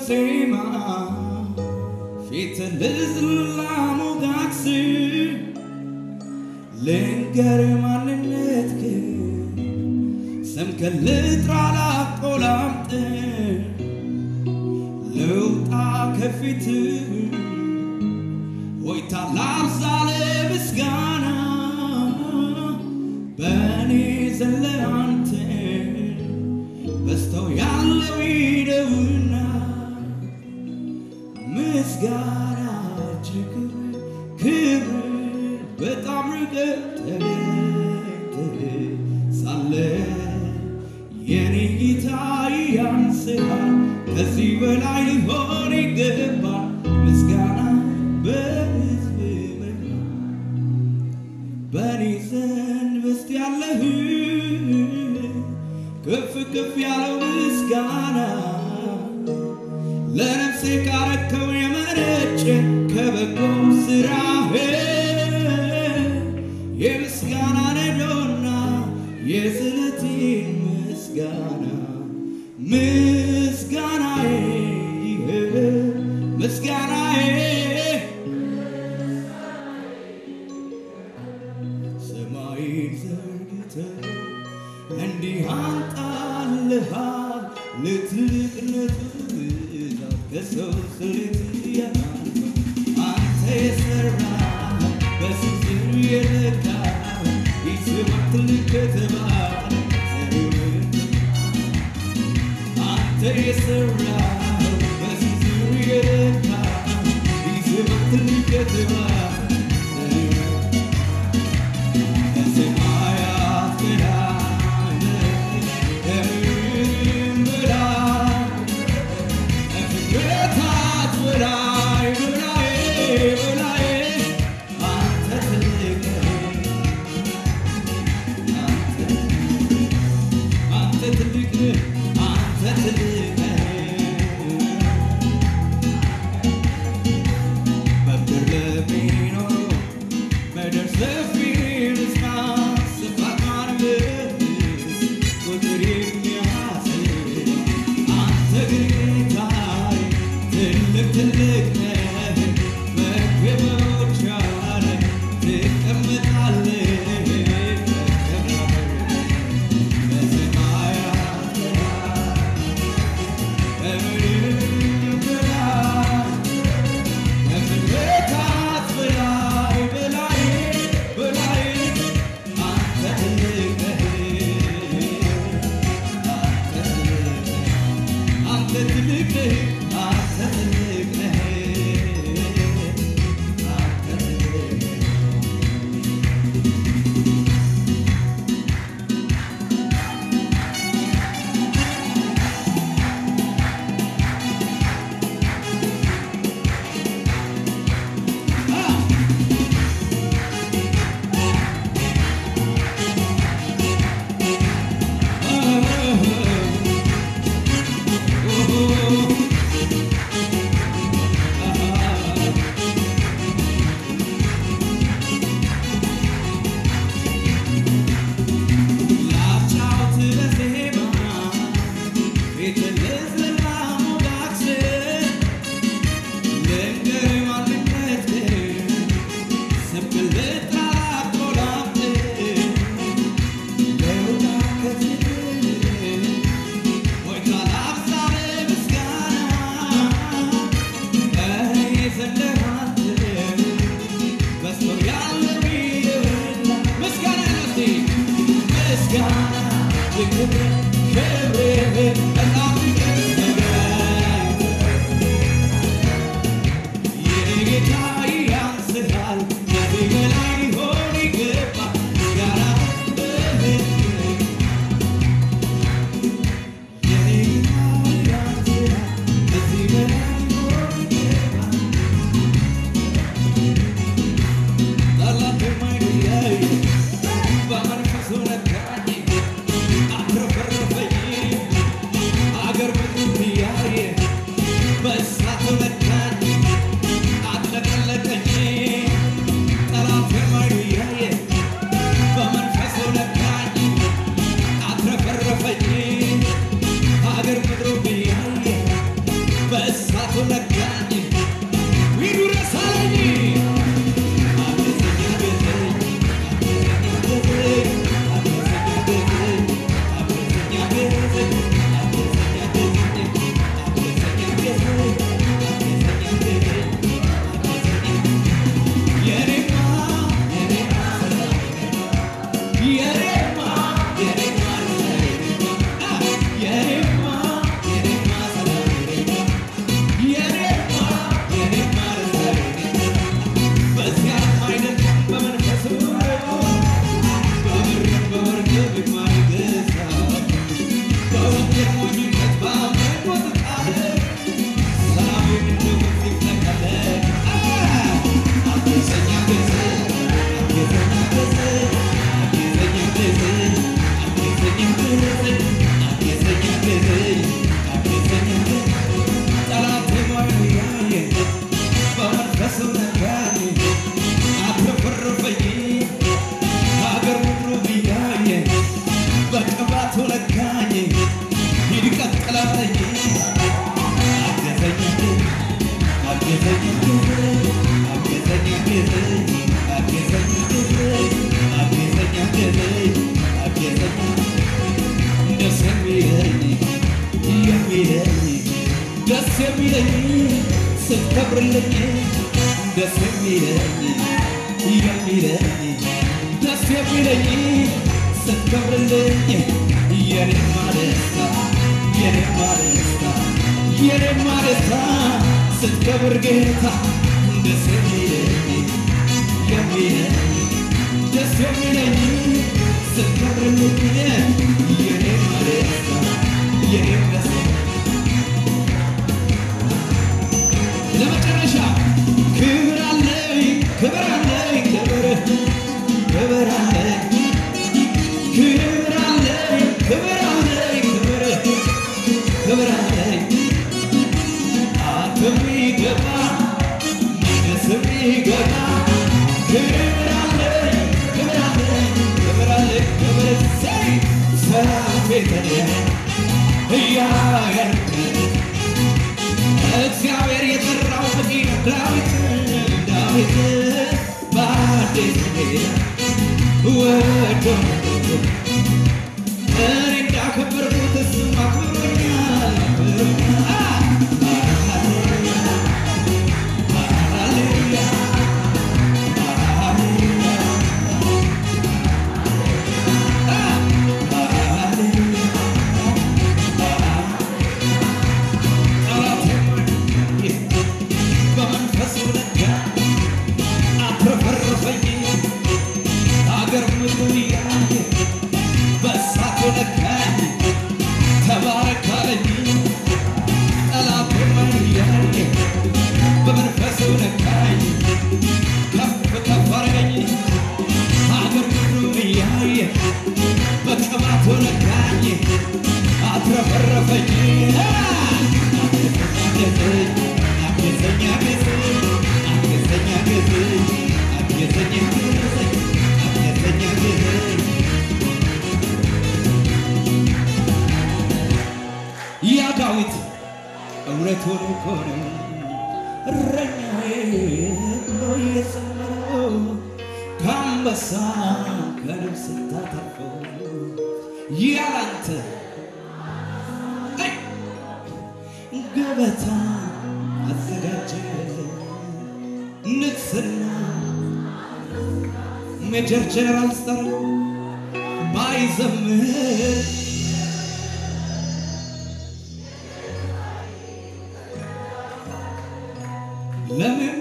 በዜማ ፊት ልዝላሙጋክስ ልንገር ማንነትክ ስምክን ልጥራ ላቆላምጥ ልውጣ ከፊት ሆይታ ላብዛ ለምስጋና በእኔ ዘለ አንተ በስተው ያለው ይደውና ምስጋና ክብር በጣም ርቀት ሳለ የኔ ጌታ ያንስሃል ከዚህ በላይ ሊሆን ይገባል ምስጋና በሕዝብ መካከል በእኔ ዘንድ በስት ያለህ ከፍ ከፍ ያለው ምስጋና ለነፍሴ ካረከው የመነጨ ከበጎ ስራህ የምስጋና ነዶና የስለቴ ምስጋና ምስጋናዬ ምስጋናዬ ሰማይን ዘርግተህ እንዲህ አንጣልሃል ለትልቅነቱ ብዛት ከሰው ስሌት ያልፋል አንተ የሠራህ በስንዝር የለካህ ይስባል ትልቅ ከተባለ አንተ የሠራህ በስንዝር የለካህ ይስባል ትልቅ ከተባለ ስትከብርልኝ ደስ የሚለኝ ደስ የሚለኝ ስትከብርልኝ የኔማ ደስታ ስትከብር ጌታ ደስ የሚለኝ ደስ የሚለኝ ስትከብርልኝ የኔማ ደስታ ለመጨረሻ ክብር አለኝ ክብር አለኝ ክብር አለኝ ክብር አለኝ ክብር አለኝ ክብር አለኝ የሚገባ ደስ የሚገባ ክብር አለኝ ክብር አለኝ ክብር አለኝ ክብር ሰላም ቤተኔ እያየን እግዚአብሔር የጠራው በቂነ ዳዊት በአዲስ ኪዳን ወዶ እኔ እንዳከበርኩት እሱም አክብሮኛል ያ ዳዊት እውነቱን እኮ ነው እረኛዬ ብሎ የዘመረው ከአንበሳ ከንብ ስታተርፈው ያላንተ ገበታ አዘጋጀ ንግስና ሜጀር ጀነራል ስጠራ ባይዘምር ለምን